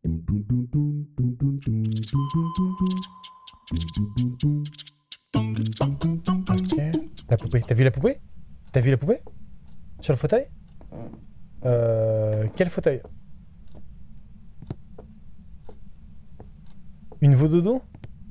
Ok. La poupée. T'as vu la poupée? T'as vu la poupée? Sur le fauteuil? Quel fauteuil? Une Vododo?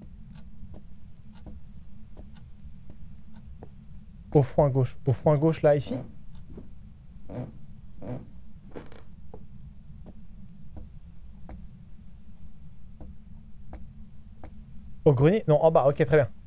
Au fond à gauche. Au fond à gauche, là, ici? Au grenier? Non, en bas. Ok, très bien.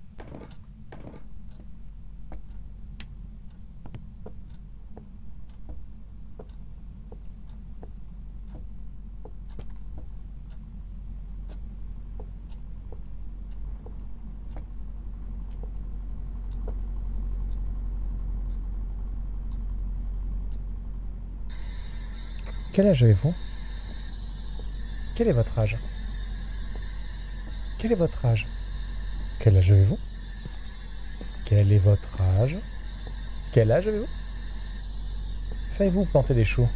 Quel âge avez-vous? Quel est votre âge? Quel est votre âge? Quel âge avez-vous? Quel est votre âge? Quel âge avez-vous? Savez-vous planter des choux?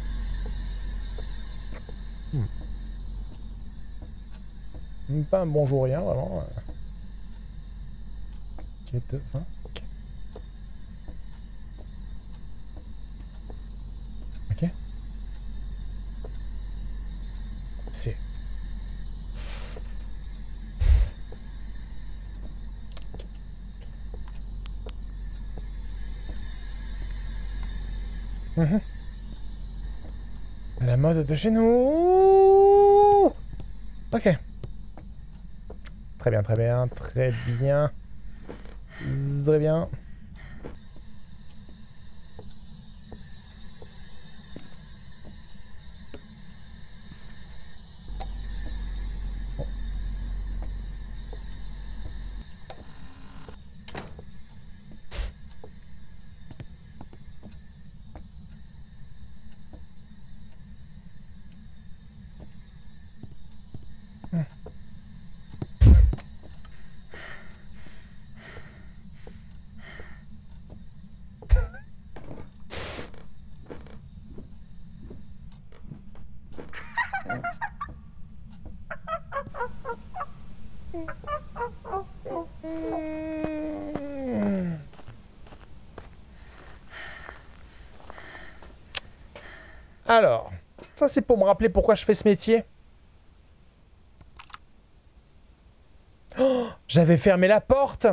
Pas un bonjour, rien, vraiment. Ok, 2, 20. Ok. Ok. C'est... La mode de chez nous. Ok. Très bien, très bien, très bien. Très bien. Alors, ça c'est pour me rappeler pourquoi je fais ce métier. Oh, j'avais fermé la porte.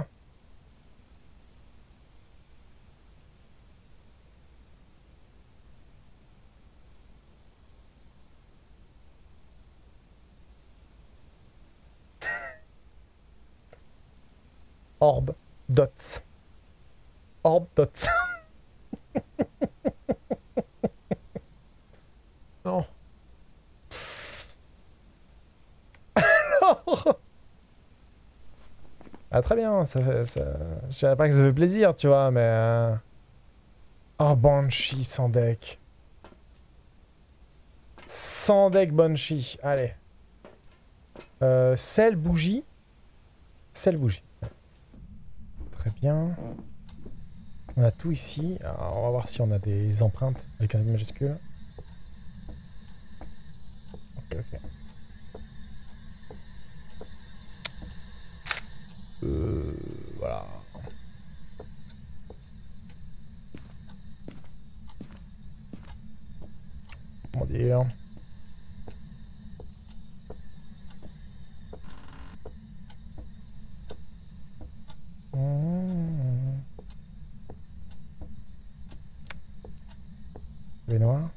Orb dots. Orb dots. Non. Ah, très bien, je dirais pas que ça fait plaisir, tu vois, mais... Oh, Banshee sans deck. Sans deck Banshee, allez. Sel, bougie. Sel, bougie. Très bien. On a tout ici. Alors, on va voir si on a des empreintes avec un majuscule. Ok, ok. Voilà. Comment dire? Noir.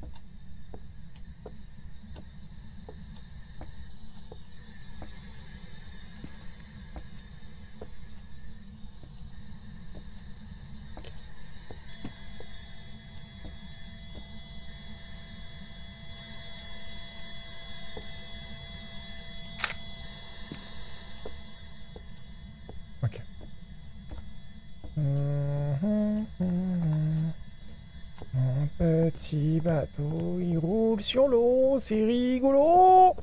Ok. Un petit bateau, il roule sur l'eau, c'est rigolo.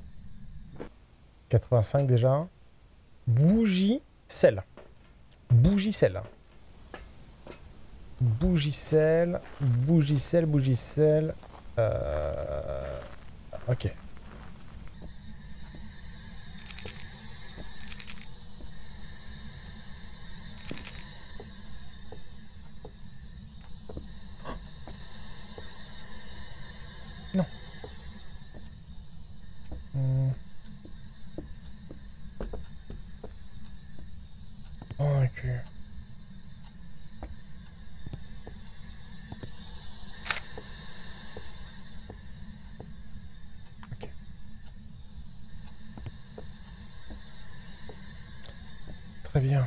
85 déjà. Bougie, sel. Bougie, sel. Bougie, sel. Bougie, sel, bougie, sel. Ok. Oh, ok. Ok. Très bien.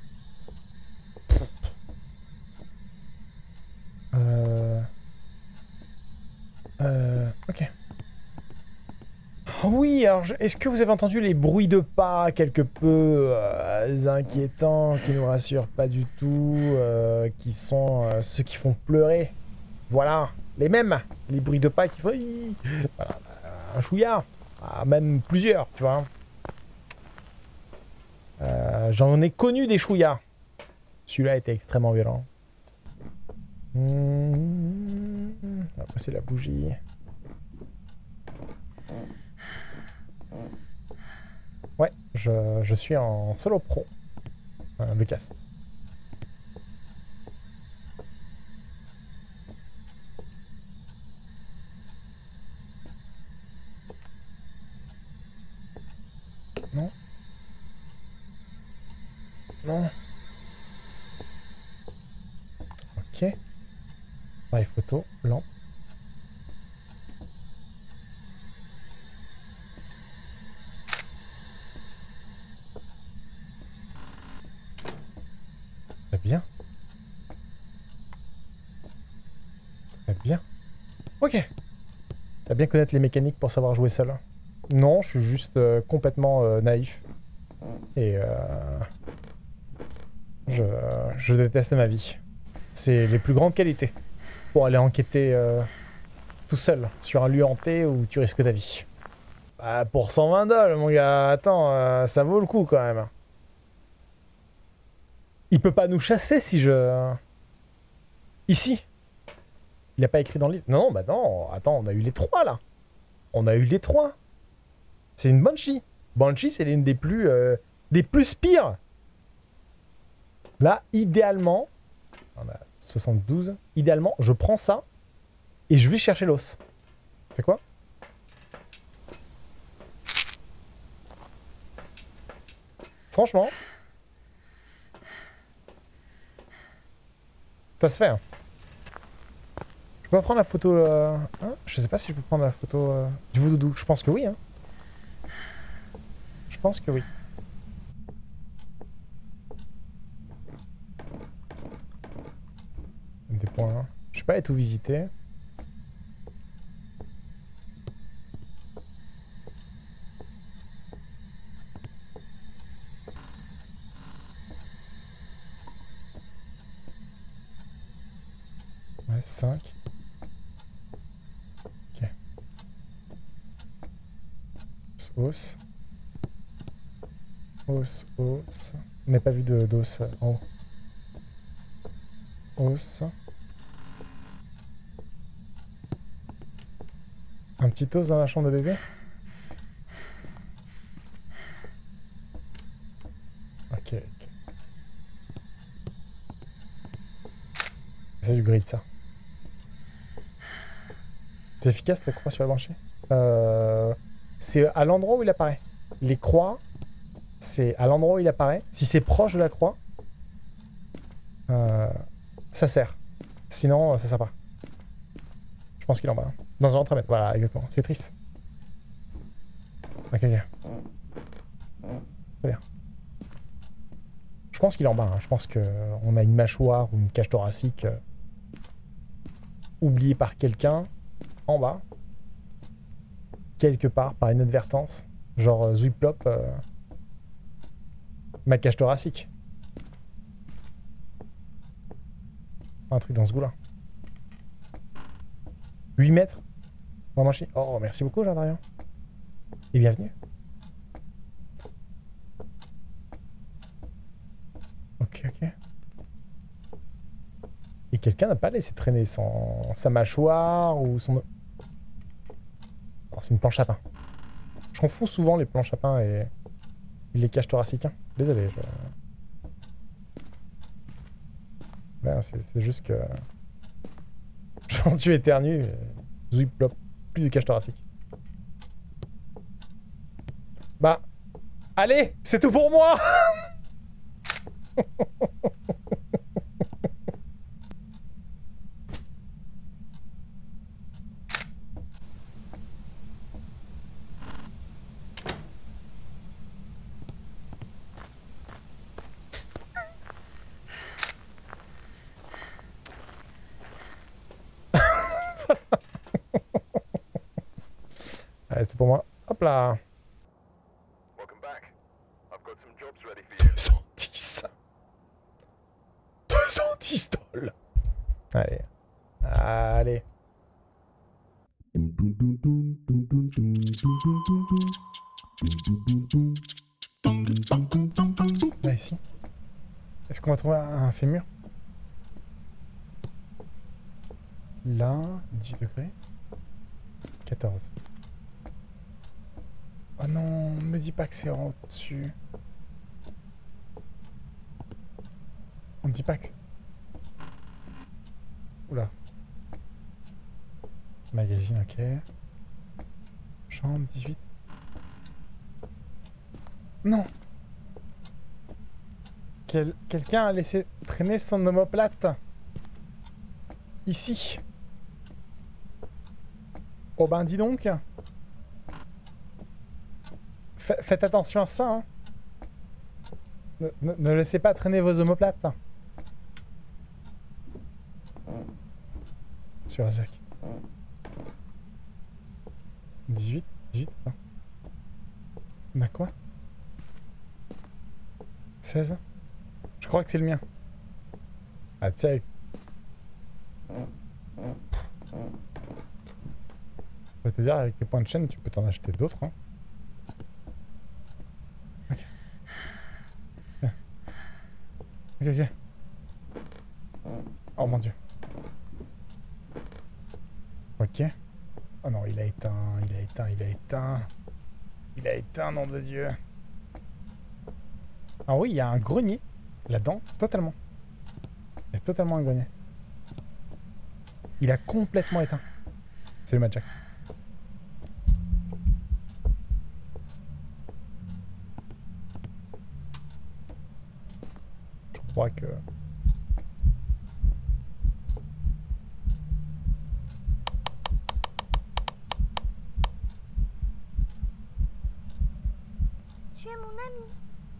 Ok. Oh oui, alors est-ce que vous avez entendu les bruits de pas quelque peu inquiétants, qui nous rassurent pas du tout, qui sont ceux qui font pleurer? Voilà, les mêmes, les bruits de pas qui font... Voilà, un chouïa, même plusieurs, tu vois. J'en ai connu des chouïas. Celui-là était extrêmement violent. On va passer la bougie. Ouais, je suis en solo pro. Le cast. Non. Non. Ok. Pareil photo, lampe. Très bien. Très bien. Ok. T'as bien connaître les mécaniques pour savoir jouer seul. Non, je suis juste complètement naïf. Et je déteste ma vie. C'est les plus grandes qualités pour aller enquêter tout seul sur un lieu hanté où tu risques ta vie. Bah, pour 120 $, mon gars, attends, ça vaut le coup quand même. Il peut pas nous chasser si je... Ici. Il a pas écrit dans le livre. Non, non, bah non, attends, on a eu les 3 là. On a eu les 3. C'est une Banshee. Banshee, c'est l'une des plus pires. Là, idéalement, on a 72. Idéalement, je prends ça et je vais chercher l'os. C'est quoi? Franchement, ça se fait. Hein. Je peux pas prendre la photo... hein, je sais pas si je peux prendre la photo du Voudoudou. Je pense que oui. Hein. Je pense que oui. Des points. Je sais pas aller tout visiter. Ouais, 5. Ok. Os. Os, os. On n'a pas vu d'os en haut. Os. Un petit os dans la chambre de bébé. Ok, ok. C'est du grid ça. C'est efficace la croix sur la branchée. C'est à l'endroit où il apparaît. Les croix, c'est à l'endroit où il apparaît. Si c'est proche de la croix, ça sert. Sinon, ça sert pas. Je pense qu'il est en bas. Hein. Dans un autre mètre. Voilà, exactement. C'est triste. Ok, ok. Très bien. Je pense qu'il est en bas. Hein. Je pense qu'on a une mâchoire ou une cage thoracique oubliée par quelqu'un en bas. Quelque part, par inadvertance. Genre Zwiplop, ma cage thoracique. Un truc dans ce goût-là. 8 mètres. Vraiment chier. Oh, merci beaucoup, Jardarian. Et bienvenue. Ok, ok. Et quelqu'un n'a pas laissé traîner sa mâchoire ou son... Oh, c'est une planche à pain. Je confonds souvent les planches à pain et les cages thoraciques. Hein. Désolé. Ben, c'est juste que... Quand tu éternues, Zwiplop, plus de cage thoracique. Bah, allez, c'est tout pour moi. Allez, c'est pour moi. Hop là. 210. 210 dollars. Allez. Allez. Là, ici. Est-ce qu'on va trouver un fémur? Là, 10 degrés. 14. Oh non, me dis pas que c'est en dessus. On me dit pas que c'est... Oula. Magazine, ok. Chambre, 18. Non. Quelqu'un a laissé traîner son omoplate. Ici. Oh ben dis donc. Faites attention à ça. Hein. Ne laissez pas traîner vos omoplates. Sur Isaac. 18. Non. On a quoi? 16. Je crois que c'est le mien. Ah tu sais. Je vais te dire, avec tes points de chaîne, tu peux t'en acheter d'autres. Hein. Ok. Ok. Oh mon dieu. Ok. Oh non, il a éteint. Il a éteint, nom de Dieu. Ah oui, il y a un grenier là-dedans, totalement. Il y a totalement un grenier. Il a complètement éteint. C'est le Jack. Je crois que... Tu es mon ami.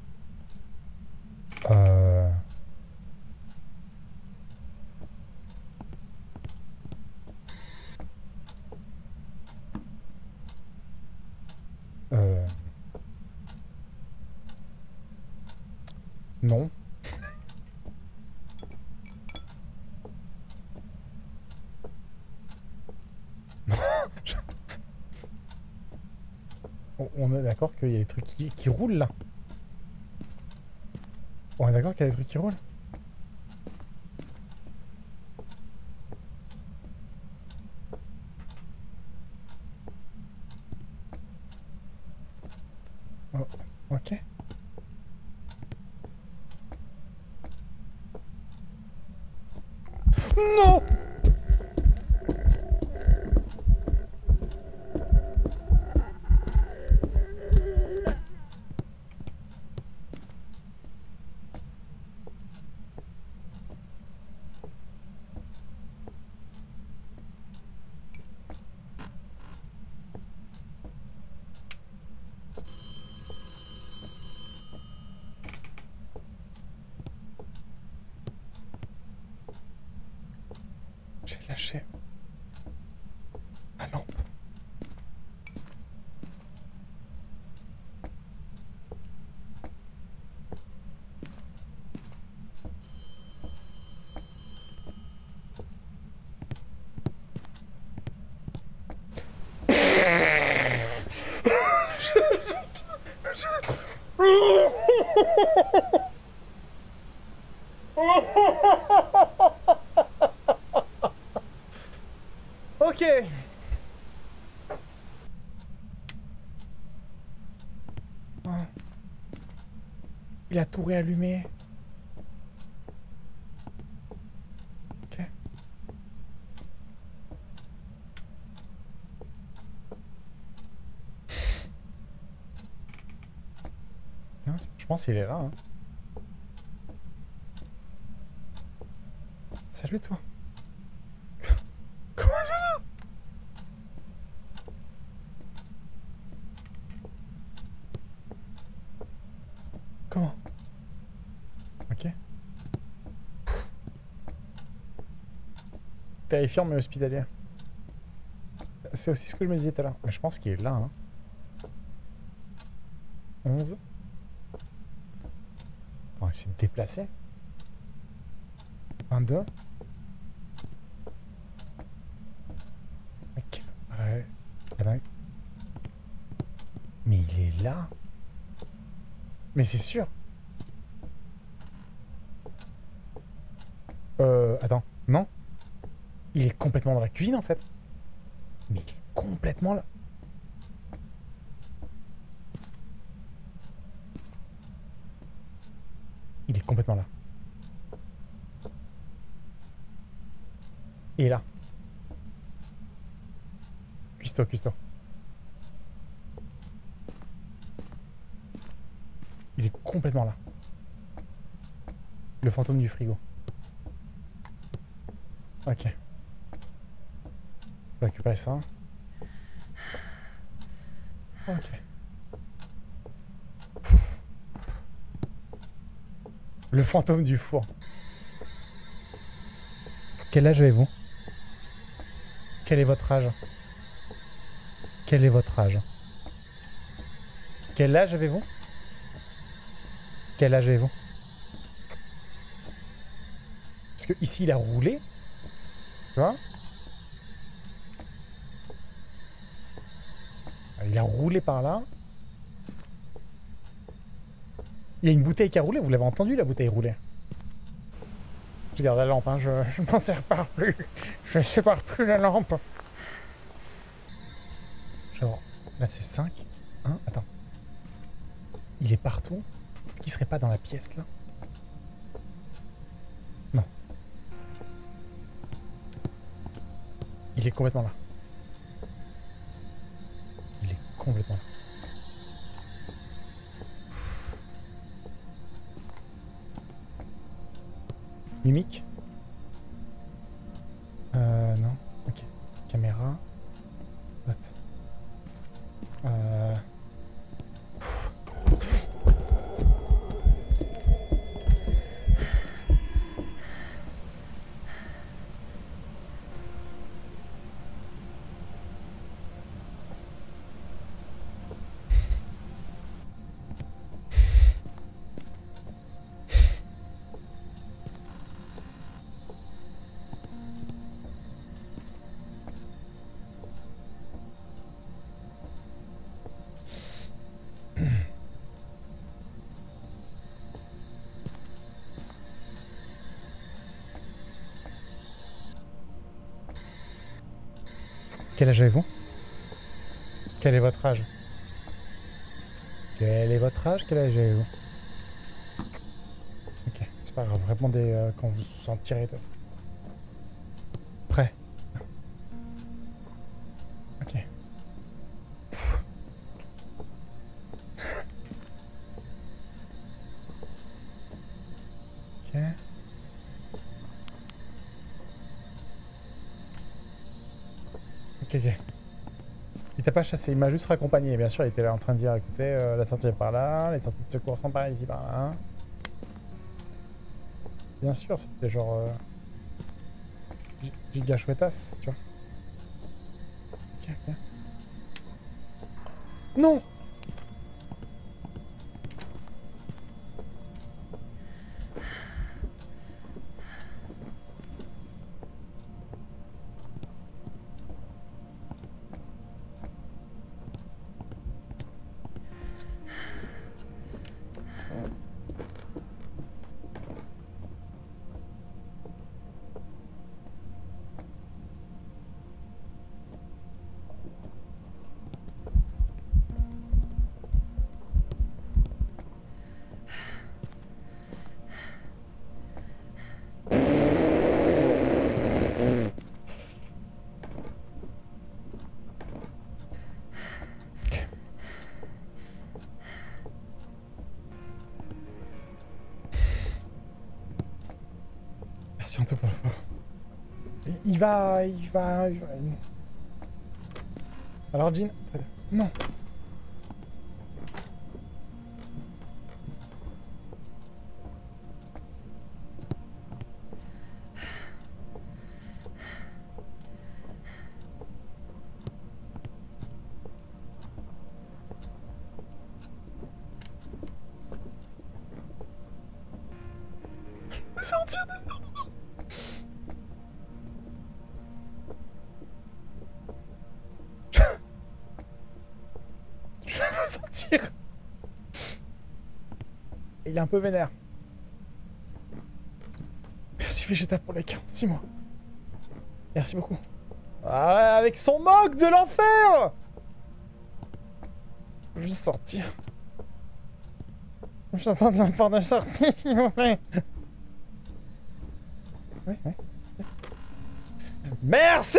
Non. On est d'accord qu'il y a des trucs qui roulent là. On est d'accord qu'il y a des trucs qui roulent. Oh, ok. Non! J'ai lâché ma lampe. Ok. Oh. Il a tout réallumé. Ok. Je pense qu'il est là. Hein. Salut toi. Comment ça va? Comment? Ok. Terrifiant mais hospitalier. C'est aussi ce que je me disais tout à l'heure. Mais je pense qu'il est là. Hein. 11. On va essayer de déplacer. 22. Ok. Ouais. Mais il est là. Mais c'est sûr. Attends. Non. Il est complètement dans la cuisine en fait. Mais il est complètement là. Il est complètement là. Il est là. Cuistot, cuistot. Il est complètement là. Le fantôme du frigo. Ok. Je vais récupérer ça. Ok. Le fantôme du four. Quel âge avez-vous? Quel est votre âge? Quel est votre âge? Quel âge avez-vous? Quel âge avez-vous? Parce que ici il a roulé. Tu vois? Il a roulé par là. Il y a une bouteille qui a roulé, vous l'avez entendu la bouteille rouler. Je garde la lampe, hein, je m'en sépare plus. Je ne sépare plus la lampe. Genre, là c'est 5. 1, attends. Il est partout. Est-ce qu'il serait pas dans la pièce là? Non. Il est complètement là. Il est complètement là. Mimique? Non. Ok. Caméra. What? Quel âge avez-vous? Quel est votre âge? Quel est votre âge? Quel âge avez-vous? Ok, c'est pas grave, répondez quand vous vous sentirez de... Prêt? Ok. Ok. Ok, ok. Il t'a pas chassé, il m'a juste raccompagné. Bien sûr, il était là en train de dire, écoutez, la sortie est par là, les sorties de secours sont par ici, par là. Bien sûr, c'était genre... giga chouettasse, tu vois. Ok, ok. Non! Merci Anto pour le follow. Il va... Alors Jean, très bien. Non. Sortir de... Non, non, non. Je veux sortir. Il est un peu vénère. Merci Vegeta pour les 46 mois. Merci beaucoup. Ah ouais, avec son moque de l'enfer. Je veux juste sortir. J'entends de la porte de sortie, s'il vous plaît. Oui, oui. Merci.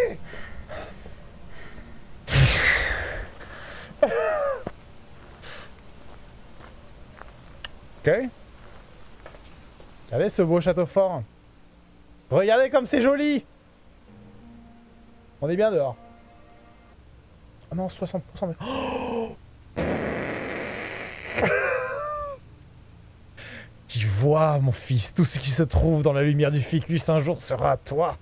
Ok. Regardez ce beau château fort. Regardez comme c'est joli. On est bien dehors. Oh non, 60%. Mais... Oh, tu vois, mon fils, tout ce qui se trouve dans la lumière du ficus un jour sera à toi.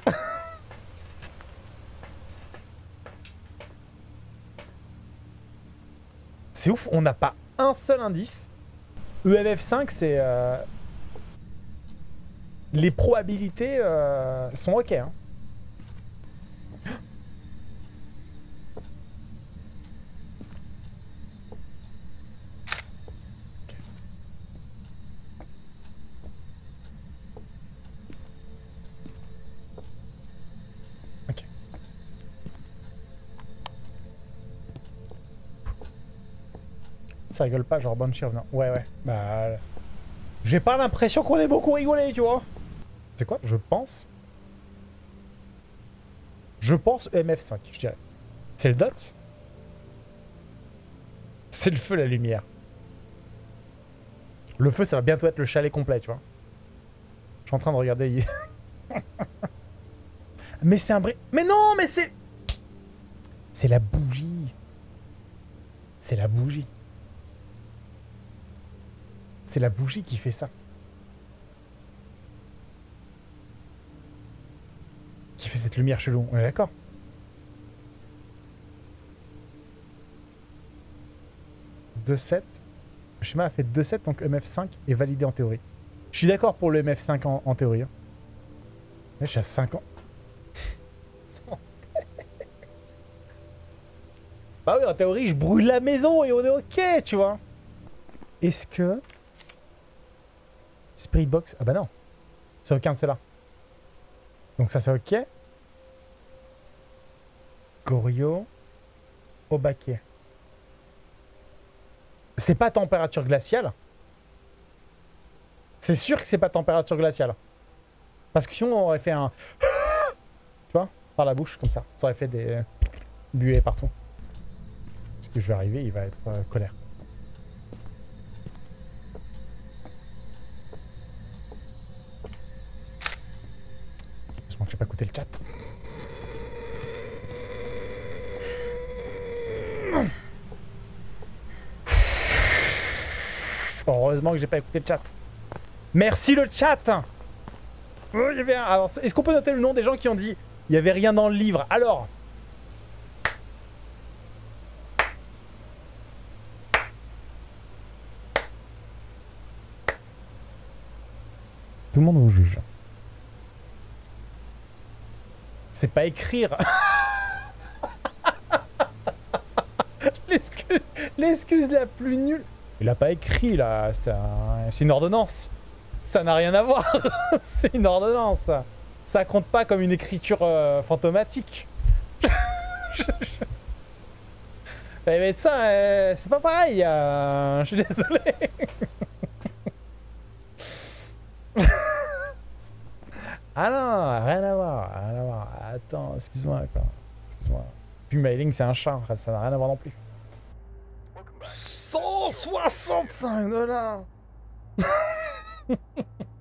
C'est ouf, on n'a pas un seul indice. EMF5, c'est... Les probabilités sont ok. Hein. Ok. Ça rigole pas, genre Banshee revenant. Ouais, ouais. Bah... J'ai pas l'impression qu'on ait beaucoup rigolé, tu vois. C'est quoi? Je pense EMF5, je dirais. C'est le dot? C'est le feu, la lumière. Le feu, ça va bientôt être le chalet complet, tu vois. Je suis en train de regarder... Mais c'est un bris... Mais non, mais c'est... C'est la bougie. C'est la bougie. C'est la bougie qui fait ça. Qui fait cette lumière chelou. On est d'accord? Le schéma a fait 2,7, donc EMF5 est validé en théorie. Je suis d'accord pour le EMF5 en théorie. Hein. Mais je suis à 5 ans. Bah oui, en théorie, je brûle la maison et on est ok, tu vois. Est-ce que... Spirit Box... Ah bah non. C'est aucun de ceux-là. Donc ça, c'est ok. Goryo. Obake. C'est pas température glaciale. C'est sûr que c'est pas température glaciale. Parce que sinon, on aurait fait un... Tu vois? Par la bouche, comme ça. Ça aurait fait des buées partout. Parce que je vais arriver, il va être colère. Heureusement que j'ai pas écouté le chat. Heureusement que j'ai pas écouté le chat. Merci le chat. Oh, il y avait un... Alors, est-ce qu'on peut noter le nom des gens qui ont dit il n'y avait rien dans le livre? Alors... Tout le monde vous juge. C'est pas écrire. L'excuse la plus nulle. Il a pas écrit là, c'est une ordonnance. Ça n'a rien à voir. C'est une ordonnance. Ça compte pas comme une écriture fantomatique. Mais ça, c'est pas pareil. Je suis désolé. Ah non, rien à voir, rien à voir. Attends, excuse-moi quoi. Excuse-moi. Puis mailing, c'est un chat, ça n'a rien à voir non plus. 165 $.